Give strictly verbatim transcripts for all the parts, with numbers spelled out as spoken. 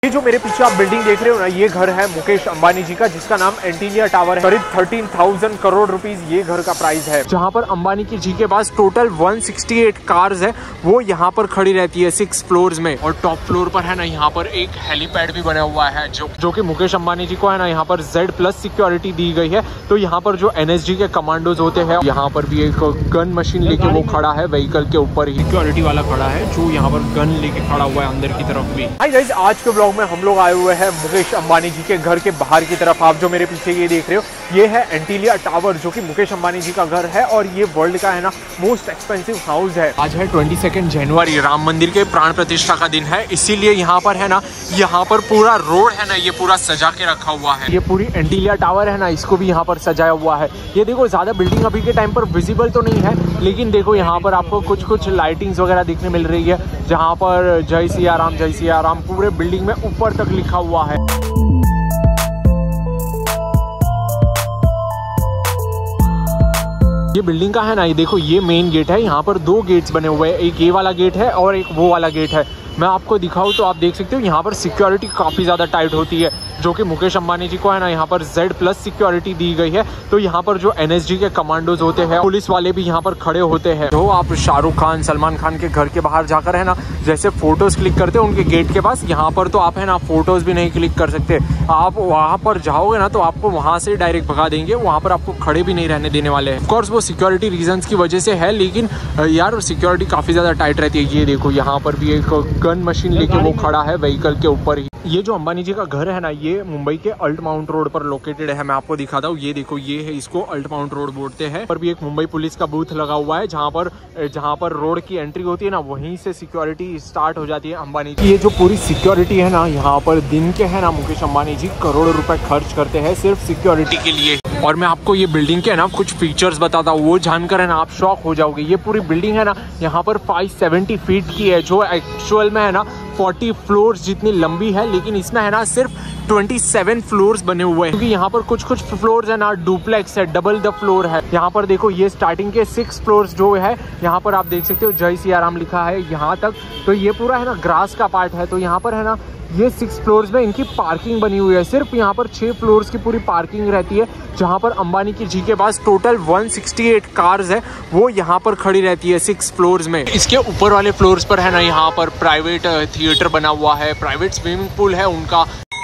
ये जो मेरे पीछे आप बिल्डिंग देख रहे हो ना, ये घर है मुकेश अंबानी जी का, जिसका नाम एंटीलिया टावर है। करीब तेरह हज़ार करोड़ रुपीस ये घर का प्राइस है, जहाँ पर अंबानी की जी के पास टोटल एक सौ अड़सठ कार्स है, वो यहाँ पर खड़ी रहती है सिक्स फ्लोर्स में। और टॉप फ्लोर पर है ना, यहाँ पर एक हेलीपैड भी बना हुआ है, जो जो कि मुकेश अंबानी जी को है ना, यहाँ पर जेड प्लस सिक्योरिटी दी गई है। तो यहाँ पर जो एन एस जी के कमांडोज होते हैं, यहाँ पर भी एक गन मशीन लेके वो खड़ा है, व्हीकल के ऊपर ही सिक्योरिटी वाला खड़ा है, जो यहाँ पर गन लेके खड़ा हुआ है अंदर की तरफ भी। हाय गाइस, आज के ब्लॉग में हम लोग आए हुए हैं मुकेश अंबानी जी के घर के बाहर की तरफ। आप जो मेरे पीछे ये देख रहे हो, ये है एंटीलिया टावर, जो कि मुकेश अंबानी जी का घर है और ये वर्ल्ड का है ना मोस्ट एक्सपेंसिव हाउस है। आज है ट्वेंटी सेकेंड जनवरी, राम मंदिर के प्राण प्रतिष्ठा का दिन है, इसीलिए यहाँ पर है ना, यहाँ पर पूरा रोड है ना, ये पूरा सजा के रखा हुआ है। ये पूरी एंटीलिया टावर है ना, इसको भी यहाँ पर सजाया हुआ है। ये देखो, ज्यादा बिल्डिंग अभी के टाइम पर विजिबल तो नहीं है, लेकिन देखो यहाँ पर आपको कुछ कुछ लाइटिंग्स वगैरह दिखने मिल रही है, जहाँ पर जय सिया राम जय सिया राम पूरे बिल्डिंग में ऊपर तक लिखा हुआ है। ये बिल्डिंग का है ना, ये देखो, ये मेन गेट है। यहाँ पर दो गेट्स बने हुए हैं, एक ये वाला गेट है और एक वो वाला गेट है। मैं आपको दिखाऊं तो आप देख सकते हो, यहाँ पर सिक्योरिटी काफ़ी ज़्यादा टाइट होती है, जो कि मुकेश अंबानी जी को है ना, यहाँ पर जेड प्लस सिक्योरिटी दी गई है। तो यहाँ पर जो एन एस जी के कमांडोज होते हैं, पुलिस वाले भी यहाँ पर खड़े होते हैं। तो आप शाहरुख खान, सलमान खान के घर के बाहर जाकर है ना, जैसे फोटोज क्लिक करते हैं उनके गेट के पास, यहाँ पर तो आप है ना फोटोज भी नहीं क्लिक कर सकते। आप वहाँ पर जाओगे ना, तो आपको वहाँ से डायरेक्ट भगा देंगे, वहाँ पर आपको खड़े भी नहीं रहने देने वाले हैं। ऑफकोर्स वो सिक्योरिटी रीजंस की वजह से है, लेकिन यार सिक्योरिटी काफ़ी ज़्यादा टाइट रहती है। ये देखो, यहाँ पर भी एक गन मशीन लेके वो खड़ा है व्हीकल के ऊपर ही। ये जो अंबानी जी का घर है ना, ये मुंबई के अल्ट माउंट रोड पर लोकेटेड है। मैं आपको दिखाता हूँ, ये देखो, ये है, इसको अल्ट माउंट रोड बोलते हैं। पर भी एक मुंबई पुलिस का बूथ लगा हुआ है, जहाँ पर जहाँ पर रोड की एंट्री होती है ना, वहीं से सिक्योरिटी स्टार्ट हो जाती है अंबानी जी। ये जो पूरी सिक्योरिटी है ना, यहाँ पर दिन के है ना, मुकेश अंबानी जी करोड़ों रुपए खर्च करते हैं सिर्फ सिक्योरिटी के लिए। और मैं आपको ये बिल्डिंग के है ना कुछ फीचर्स बताता हूँ, वो जानकर है ना आप शॉक हो जाओगे। ये पूरी बिल्डिंग है ना, यहाँ पर पाँच सौ सत्तर फीट की है, जो एक्चुअल में है ना चालीस फ्लोर्स जितनी लंबी है, लेकिन इसमें है ना सिर्फ सत्ताईस फ्लोर्स बने हुए हैं, क्योंकि यहाँ पर कुछ कुछ फ्लोर्स है ना डुप्लेक्स है, डबल द फ्लोर है। यहाँ पर देखो, ये स्टार्टिंग के सिक्स फ्लोर्स जो है, यहाँ पर आप देख सकते हो जय सिया राम लिखा है यहाँ तक। तो ये पूरा है ना ग्रास का पार्ट है। तो यहाँ पर है ना, ये सिक्स फ्लोर्स में इनकी पार्किंग बनी हुई है। सिर्फ यहाँ पर छह फ्लोर्स की पूरी पार्किंग रहती है, जहाँ पर अंबानी की जी के पास टोटल एक सौ अड़सठ कार्स है, वो यहाँ पर खड़ी रहती है सिक्स फ्लोर्स में। इसके ऊपर वाले फ्लोर्स पर है ना, यहाँ पर प्राइवेट थिएटर बना हुआ है, प्राइवेट स्विमिंग पूल है उनका।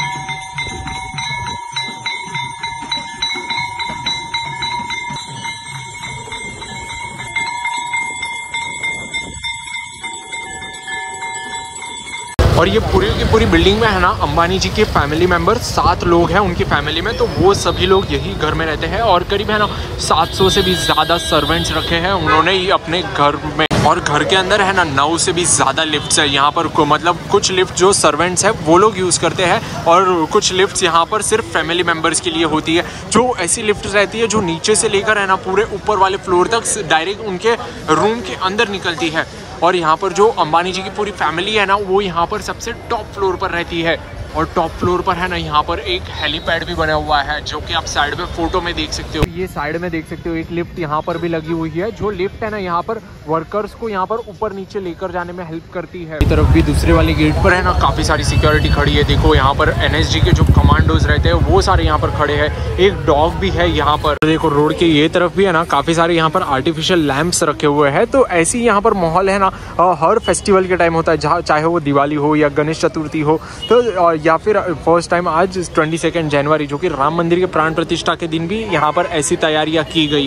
और ये पूरी की पूरी बिल्डिंग में है ना, अंबानी जी के फैमिली मेंबर सात लोग हैं उनकी फैमिली में, तो वो सभी लोग यही घर में रहते हैं। और करीब है ना सात सौ से भी ज़्यादा सर्वेंट्स रखे हैं उन्होंने ही अपने घर में। और घर के अंदर है ना नौ से भी ज़्यादा लिफ्ट्स है यहाँ पर, मतलब कुछ लिफ्ट जो सर्वेंट्स हैं वो लोग यूज़ करते हैं, और कुछ लिफ्ट्स यहाँ पर सिर्फ फैमिली मेम्बर्स के लिए होती है। जो ऐसी लिफ्ट रहती है जो नीचे से लेकर है ना पूरे ऊपर वाले फ्लोर तक डायरेक्ट उनके रूम के अंदर निकलती है। और यहाँ पर जो अंबानी जी की पूरी फैमिली है ना, वो यहाँ पर सबसे टॉप फ्लोर पर रहती है। और टॉप फ्लोर पर है ना, यहाँ पर एक हेलीपैड भी बना हुआ है, जो कि आप साइड में फोटो में देख सकते हो। ये साइड में देख सकते हो एक लिफ्ट यहाँ पर भी लगी हुई है, जो लिफ्ट है ना, यहाँ पर वर्कर्स को यहाँ पर ऊपर नीचे लेकर जाने में हेल्प करती है। इस तरफ भी दूसरे वाले गेट पर है ना काफ़ी सारी सिक्योरिटी खड़ी है। देखो, यहाँ पर एन एस जी के जो कमांडोज रहते हैं वो सारे यहाँ पर खड़े हैं, एक डॉग भी है यहाँ पर। देखो, रोड के ये तरफ भी है ना काफ़ी सारे यहाँ पर आर्टिफिशियल लैंप्स रखे हुए हैं। तो ऐसी यहाँ पर माहौल है ना, हर फेस्टिवल के टाइम होता है, जहाँ चाहे वो दिवाली हो या गणेश चतुर्थी हो, तो या फिर फर्स्ट टाइम आज ट्वेंटी सेकेंड जनवरी, जो कि राम मंदिर के प्राण प्रतिष्ठा के दिन भी यहाँ पर ऐसी तैयारियां की गई है।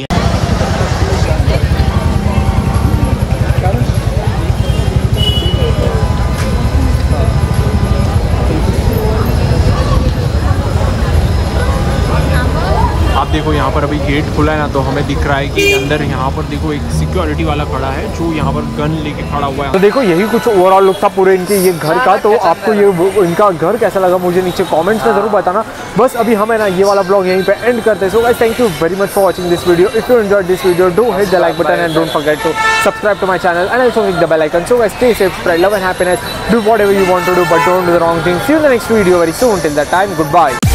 आप देखो, यहाँ पर अभी गेट खुला है ना, तो हमें दिख रहा है कि अंदर यहाँ पर देखो एक सिक्योरिटी वाला खड़ा है, जो यहाँ पर गन लेके खड़ा हुआ है। तो देखो, यही कुछ ओवरऑल लुक था पूरे इनके ये घर का। तो आपको ये इनका घर कैसा लगा मुझे नीचे कमेंट्स में जरूर बताना। बस अभी हम है ना ये वाला ब्लॉग यहीं पे एंड करते हैं। So guys, thank you very much for watching this video. If you enjoyed this video, do hit the like button and don't forget to subscribe to my channel and also hit the bell icon. So guys, stay safe, spread love and happiness, do whatever you want to do, but don't do the wrong thing. See you in the next video very soon. Till that time, good bye.